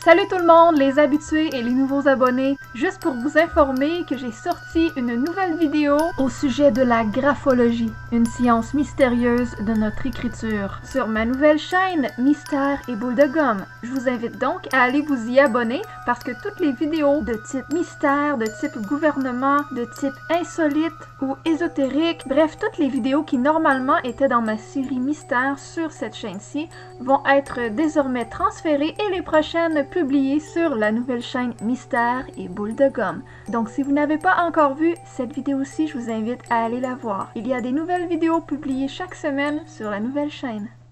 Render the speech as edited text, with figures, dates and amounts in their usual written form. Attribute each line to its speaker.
Speaker 1: Salut tout le monde, les habitués et les nouveaux abonnés. Juste pour vous informer que j'ai sorti une nouvelle vidéo au sujet de la graphologie, une science mystérieuse de notre écriture, sur ma nouvelle chaîne Mystère et Boule de Gomme. Je vous invite donc à aller vous y abonner parce que toutes les vidéos de type mystère, de type gouvernement, de type insolite ou ésotérique, bref, toutes les vidéos qui normalement étaient dans ma série mystère sur cette chaîne-ci vont être désormais transférées et les prochaines publiées sur la nouvelle chaîne Mystère et Boule de Gomme. Donc si vous n'avez pas encore vu cette vidéo-ci, je vous invite à aller la voir. Il y a des nouvelles vidéos publiées chaque semaine sur la nouvelle chaîne.